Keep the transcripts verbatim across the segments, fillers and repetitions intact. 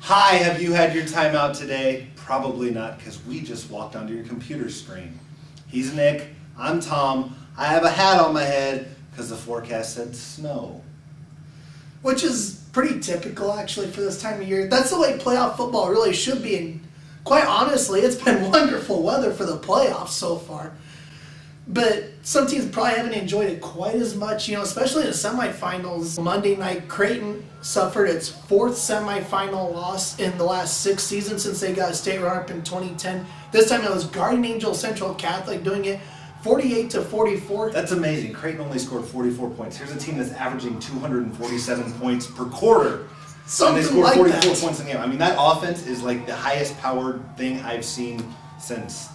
Hi, have you had your time out today? Probably not, because we just walked onto your computer screen. He's Nick, I'm Tom. I have a hat on my head because the forecast said snow. Which is pretty typical actually for this time of year. That's the way playoff football really should be, and quite honestly, it's been wonderful weather for the playoffs so far. But some teams probably haven't enjoyed it quite as much, you know, especially in the semifinals. Monday night, Creighton suffered its fourth semifinal loss in the last six seasons since they got a state runner-up in twenty ten. This time it was Guardian Angel Central Catholic doing it forty-eight to forty-four. That's amazing. Creighton only scored forty-four points. Here's a team that's averaging two hundred forty-seven points per quarter. Something and they scored like forty-four that. points in the game. I mean, that offense is like the highest powered thing I've seen since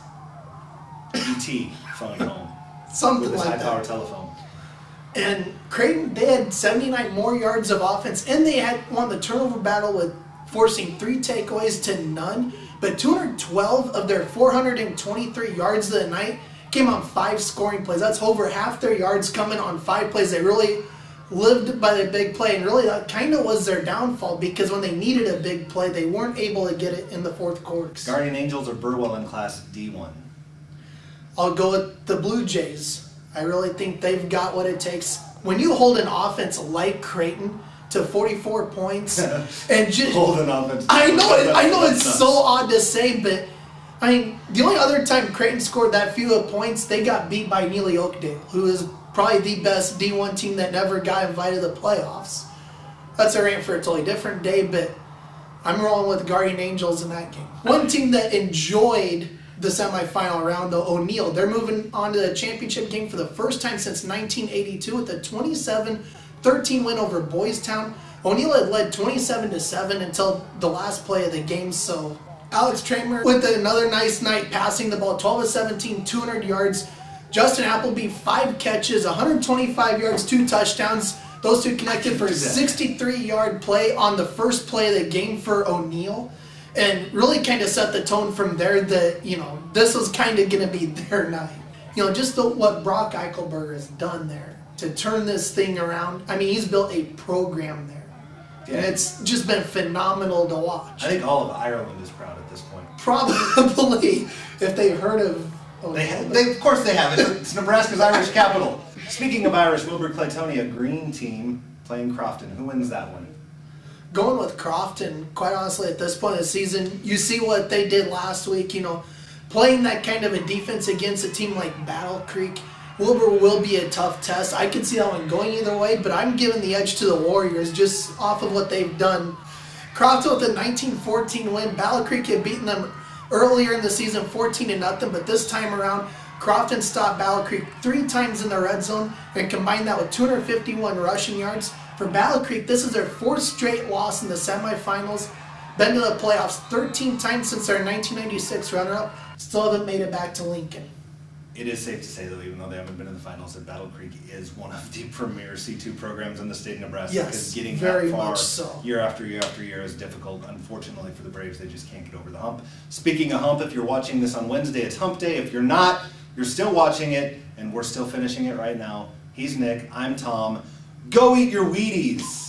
E T phone home. Something with this like high power that. telephone. And Creighton, they had seventy-nine more yards of offense, and they had won the turnover battle with forcing three takeaways to none. But two hundred twelve of their four hundred twenty-three yards of the night came on five scoring plays. That's over half their yards coming on five plays. They really lived by the big play, and really that kind of was their downfall because when they needed a big play, they weren't able to get it in the fourth quarter. Guardian Angels are Burwell in Class D one. I'll go with the Blue Jays. I really think they've got what it takes. When you hold an offense like Creighton to forty-four points and just hold an offense. I know it. I know it's nuts. so odd to say, but I mean the only other time Creighton scored that few of points, they got beat by Neely Oakdale, who is probably the best D one team that never got invited to the playoffs. That's a rant for a totally different day, but I'm rolling with Guardian Angels in that game. One team that enjoyed the semifinal round, though, O'Neill. They're moving on to the championship game for the first time since nineteen eighty-two with a twenty-seven thirteen win over Boys Town. O'Neill had led twenty-seven to seven until the last play of the game, so Alex Tramer with another nice night passing the ball, twelve of seventeen, two hundred yards. Justin Appleby, five catches, one hundred twenty-five yards, two touchdowns. Those two connected for a sixty-three yard play on the first play of the game for O'Neill. And really kind of set the tone from there that, you know, this was kind of going to be their night. You know, just the, what Brock Eichelberger has done there to turn this thing around. I mean, he's built a program there. Yeah. And it's just been phenomenal to watch. I think all of Ireland is proud at this point. Probably, if they've heard of... Oh, they, they, of course they have. It's, it's Nebraska's Irish capital. Speaking of Irish, Wilbur Claytonia, green team, playing Crofton. Who wins that one? Going with Crofton, quite honestly, at this point of the season, you see what they did last week, you know, playing that kind of a defense against a team like Battle Creek. Wilbur will be a tough test. I can see that one going either way, but I'm giving the edge to the Warriors just off of what they've done. Crofton with a nineteen fourteen win. Battle Creek had beaten them earlier in the season fourteen to nothing, but this time around, Crofton stopped Battle Creek three times in the red zone and combined that with two hundred fifty-one rushing yards. For Battle Creek, this is their fourth straight loss in the semifinals. Been to the playoffs thirteen times since their nineteen ninety-six runner-up. Still haven't made it back to Lincoln. It is safe to say, though, even though they haven't been in the finals, that Battle Creek is one of the premier C two programs in the state of Nebraska. Yes, because getting very that far much so. year after year after year is difficult. Unfortunately for the Braves, they just can't get over the hump. Speaking of hump, if you're watching this on Wednesday, it's hump day. If you're not, you're still watching it, and we're still finishing it right now. He's Nick, I'm Tom. Go eat your Wheaties!